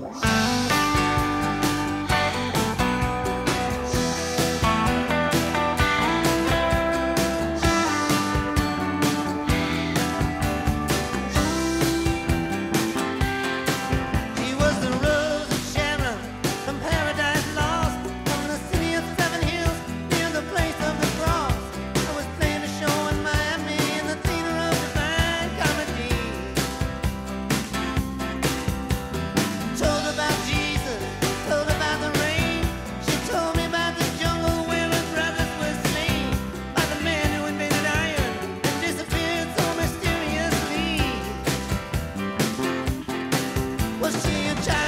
He was the rose of Sharon from Paradise Lost, from the city of seven hills near the place of the cross. I was playing a show in Miami in the theater of divine comedy. Told about Jesus, told about the rain. She told me about the jungle where her brothers were slain by the man who invented iron and disappeared so mysteriously. Was she a child?